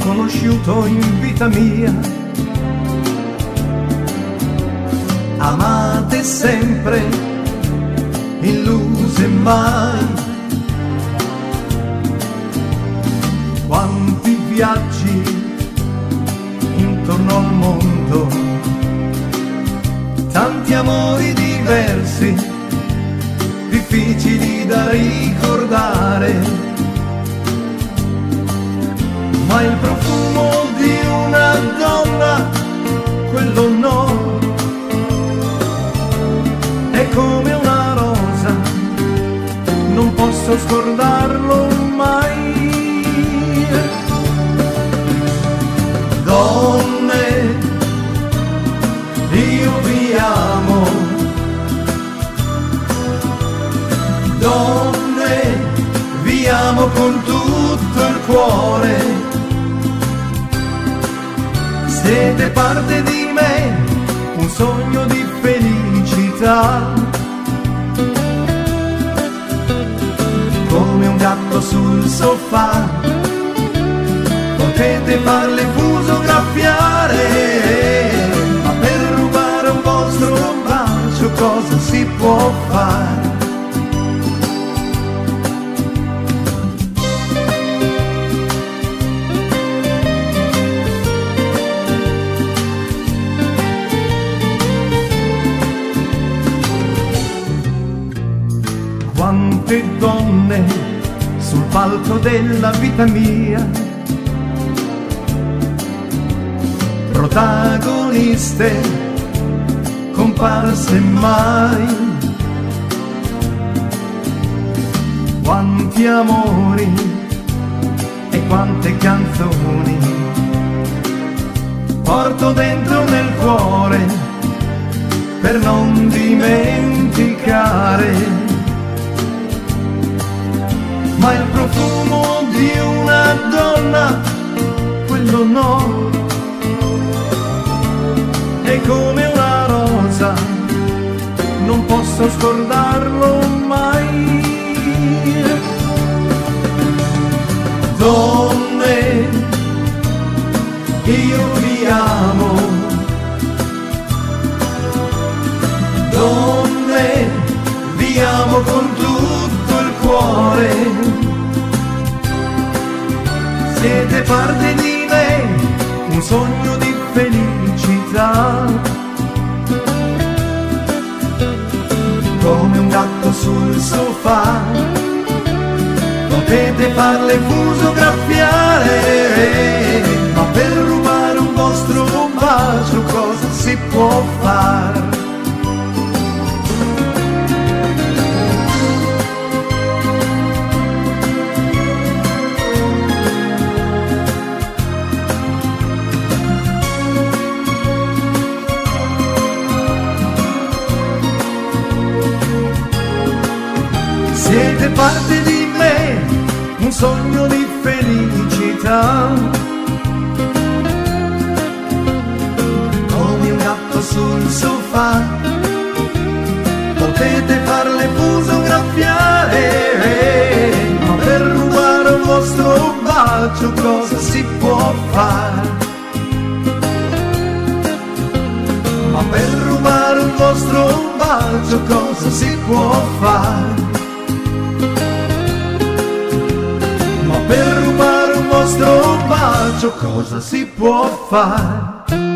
conosciuto in vita mia, amate sempre, illuse mai. Quanti viaggi intorno al mondo, tanti amori diversi, difficili da ricordare, ma il profumo di una donna, quello no, è come una rosa, non posso scordarlo mai. Donne, io vi amo, donne, vi amo con tutto il cuore. Siete parte di me, un sogno di felicità, come un gatto sul sofà, potete farle fotografare, ma per rubare un vostro bacio cosa si può fare? Quante donne sul palco della vita mia, protagoniste, comparse mai. Quanti amori e quante canzoni porto dentro nel cuore per non dimenticare. Ma il profumo di una donna, quello no, è come una rosa, non posso scordarlo mai. Donne, io vi amo, donne, vi amo con tutto il cuore. Siete parte di me, un sogno di felicità, come un gatto sul sofà, potete farle fotografiare, ma per rubare un vostro bacio cosa si può fare? Siete parte di me, un sogno di felicità, come un gatto sul sofà, potete farle fotografiare, ma per rubare un vostro bacio cosa si può fare? Ma per rubare un vostro bacio cosa si può fare? Per rubare un vostro bacio cosa si può fare?